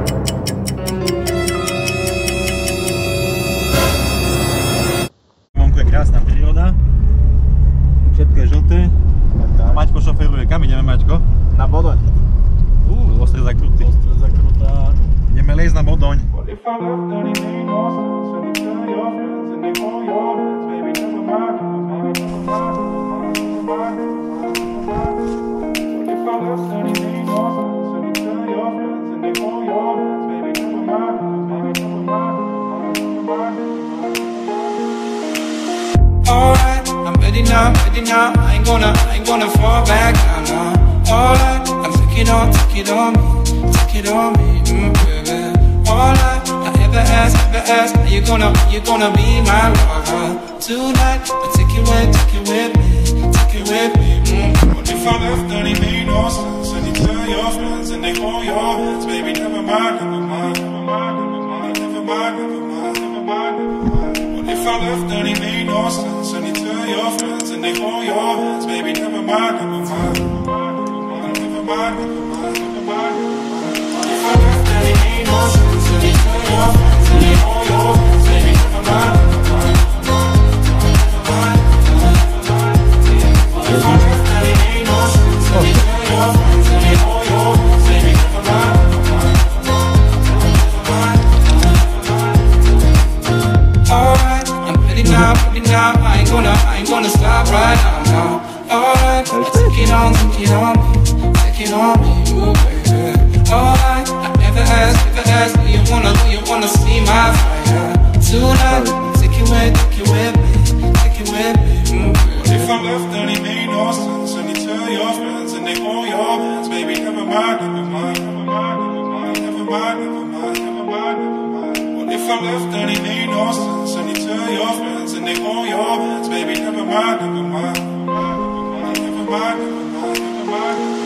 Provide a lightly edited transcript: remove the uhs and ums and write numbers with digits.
Vonku je krásna príroda. Všetko je žlté. Maťko šoferuje. Kam ideme, Maťko? Na BODOŁ. Ostré zakruty. Ostré zakrutá. Ideme lezť na BODOŁ. Alright, I'm ready now, I ain't gonna fall back now, now. Alright, I'm take it on me, baby. Alright, I ever ask, are you gonna be my lover? Tonight, I'll take it with me, What if I left and it made no sense? And you tell your friends and they hold your hands, baby, never mind. What if I left and it made no sense? And you tell your friends and they hold your hands, baby, never mind. What if I left and it made no sense? And you tell your friends and they hold your hands, baby, never mind. What if I left and it made no sense? And you tell your friends and they hold your hands, baby, never mind. Alright, I'm ready now, I ain't gonna stop right now. Alright, take it on me, ooh baby. Alright, I never asked, do you wanna see my fire? Tonight, take it with me, What if I left and it made no sense? And you tell your friends and they hold your hands, baby, never mind. What if I left and it made no sense? And you tell your friends and they hold your hands, baby, never mind.